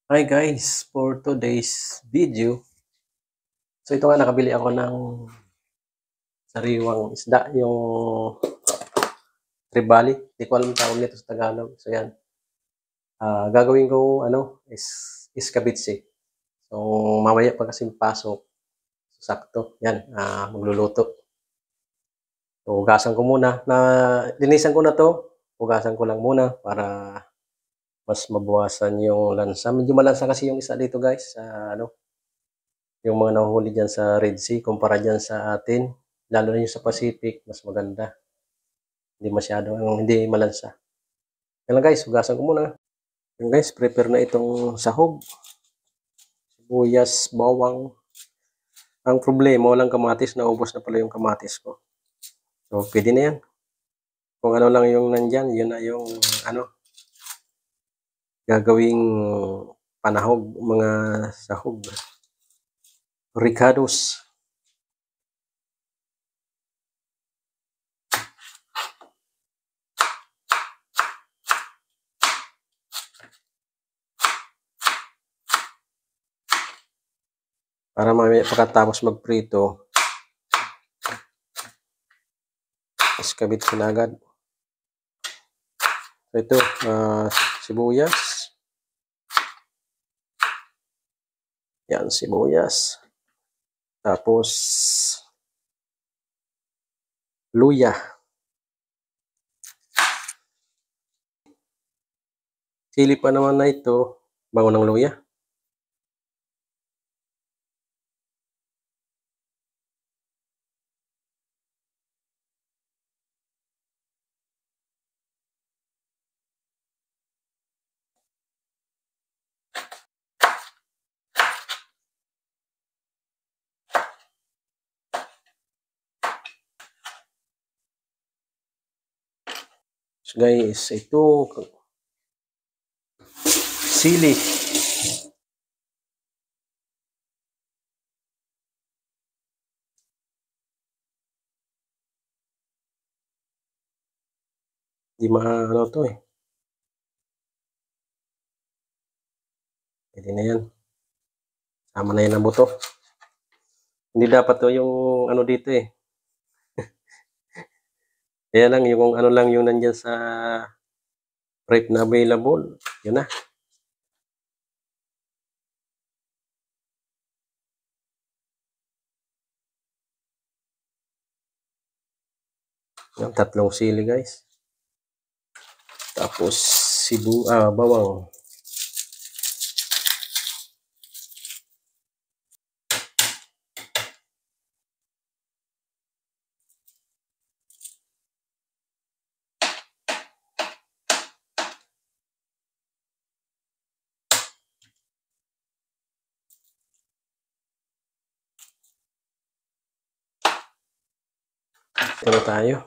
Hi guys, for today's video. So ito nga nakabili ako ng sariwang isda, yung tribali. Hindi ko alam tawag nito sa Tagalog. So yan. Gagawin ko is iskabitsi. So mamaya pa kasing pasok, sakto. Yan, magluluto. So hugasan ko muna. Linisan ko na to. Hugasan ko lang muna para mas mabawasan yung lansa. Medyo malansa kasi yung isa dito guys. Yung mga nahuhuli dyan sa Red Sea, kumpara dyan sa atin, lalo na yung sa Pacific, mas maganda. Hindi masyado, hindi malansa. Yan lang guys, hugasan ko muna. Yan guys, prepare na itong sahog, sibuyas, bawang. Ang problema, walang kamatis, naubos na pala yung kamatis ko. So, pwede na yan. Kung ano lang yung nandyan, yun na yung gagawing panahog, mga sahog. Ricados. Para mamaya pagkatapos magprito, iskabit na agad. So ito, sibuyas. Yan, sibuyas. Tapos, luya. Sili pa naman na ito, bango ng luya. So guys, ito sili. Di ano to eh. Pwede na yan. Sama na yan ang buto. Hindi dapat to yung ano dito eh. Kaya lang yung ano lang yung nandyan sa rep na available. Yun na. Yung tatlong sili guys. Tapos bawang. Ito na tayo.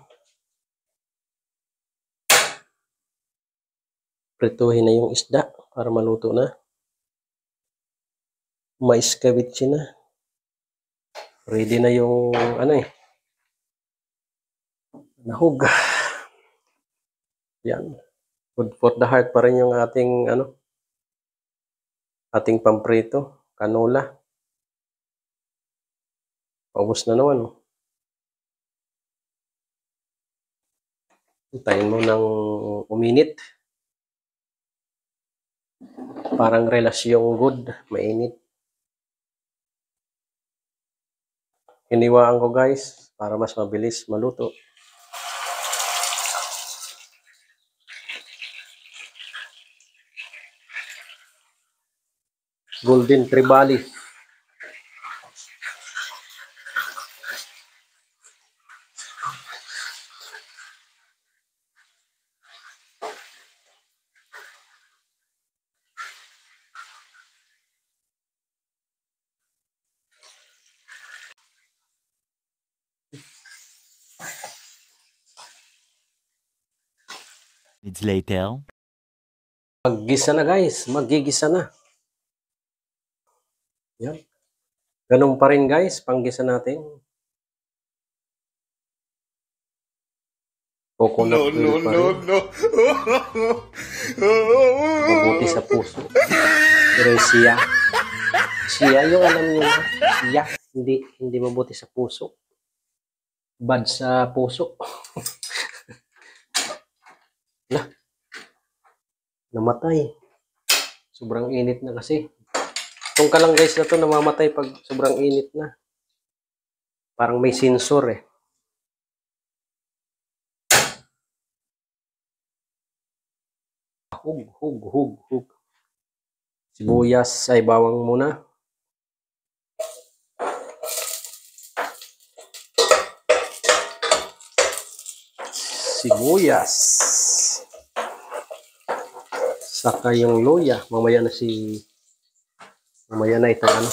Prituhin na yung isda para maluto na. Mais kavitsi na. Ready na yung nahog. Yan. Good for the heart pa rin yung ating ating pamprito, canola. Paubos na naman. Hintayin mo ng uminit. Parang relasyong good, mainit. Hiniwaan ko guys para mas mabilis maluto. Golden Tribali. Minutes later. Maggisa na guys, magigisa na. Yan. Ganun pa rin guys, panggisa natin. Coconut oil pa rin. Mabuti sa puso. Pero yung siya yung alam niyo na, siya, hindi mabuti sa puso. Bad sa puso. Namatay. Sobrang init na kasi. Itong ka lang guys na to namamatay pag sobrang init na. Parang may sensor eh. Hug. Sibuyas ay bawang muna. Sibuyas. Saka yung luya. Mamaya na itong ano.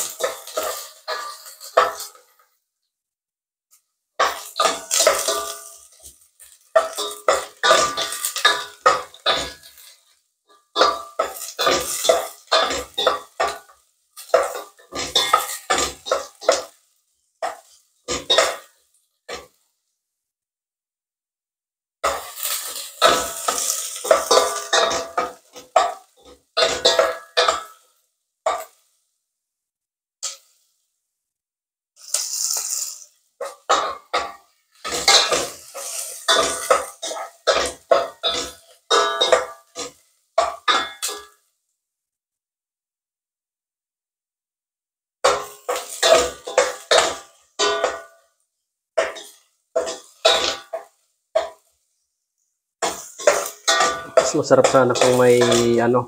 Mas masarap sana kung may ano,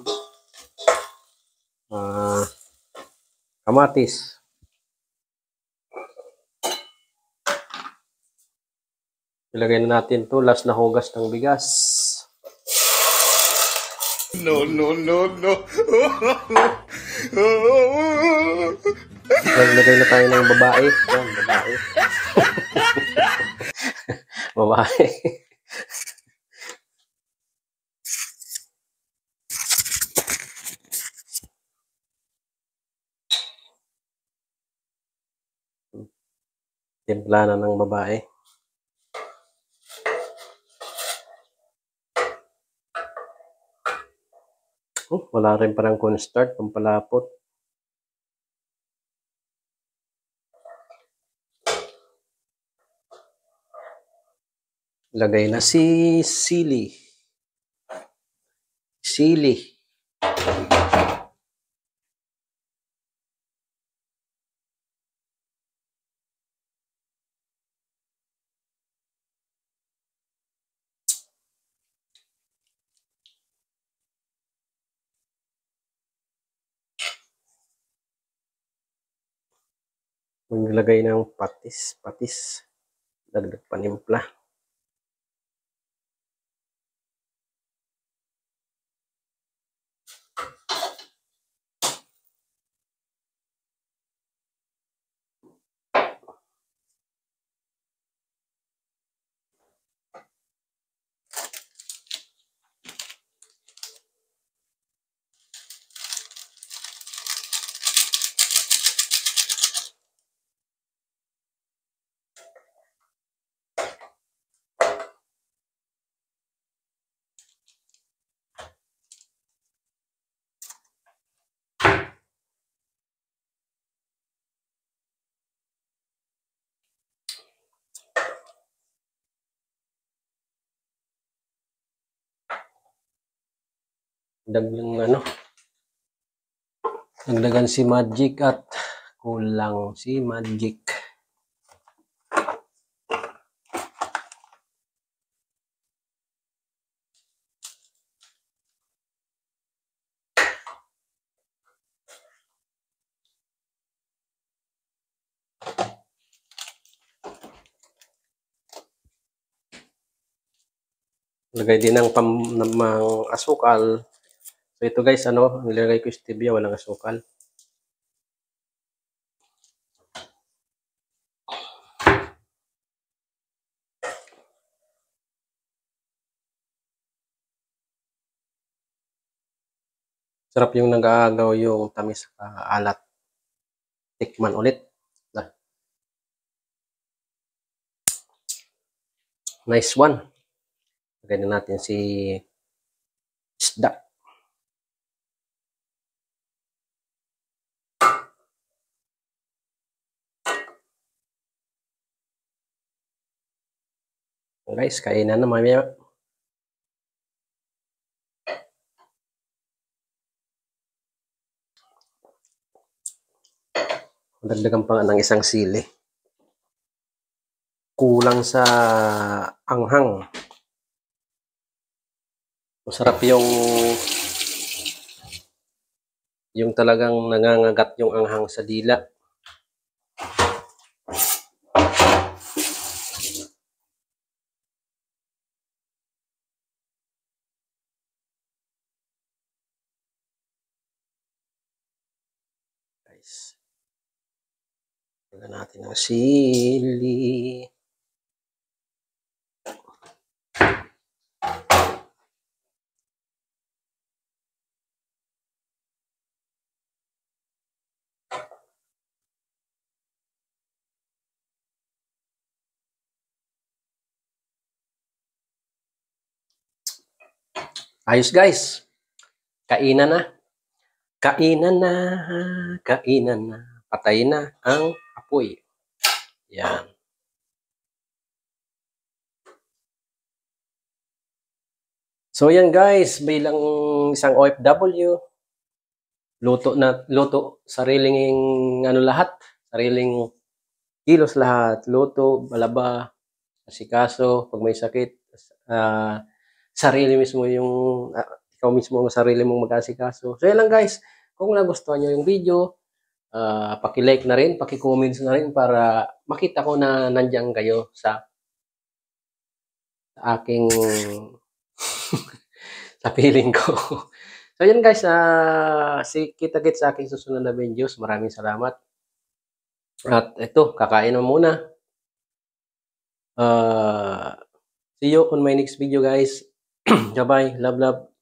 kamatis. Ilagay na natin to last na hugas ng bigas. No. Maglagay na tayo ng babae. Yan, babae. Babae. Timpla na ng babae. Wala rin parang cornstarch, pampalapot. Lagay na si sili. Maglagay ng patis. Dagdag panimpla. Dagdagan si Magic at kulang si Magic. Lagay din ng asukal. So ito guys, nilagay ko stevia, walang asukal. Sarap yung nag-aagaw yung tamis sa alat. Tikman ulit. Nice one. Lagay na natin si isda. Guys, kainan na mamaya. Dagdagan pa nga ng isang sili. Kulang sa anghang. Masarap yung talagang nangangagat yung anghang sa dila. Guys. Lagyan natin ng sili. Ayos guys. Kainan na. Kainan na. Kainan na. Patay na ang apoy. Yan. So yan guys, bilang isang OFW, luto sariling lahat, sariling kilos lahat, luto, balaba, asikaso, pag may sakit, sarili mismo ikaw mismo ang sarili mong mag-asikaso. So yan lang guys, kung nagustuhan nyo yung video, paki-like na rin, paki-comments na rin para makita ko na nandiyan kayo sa aking sa feeling ko. So yun guys, kita-kits sa aking susunod na videos. Maraming salamat. At ito, kakain na muna. See you on my next video guys. Bye-bye. Love, love.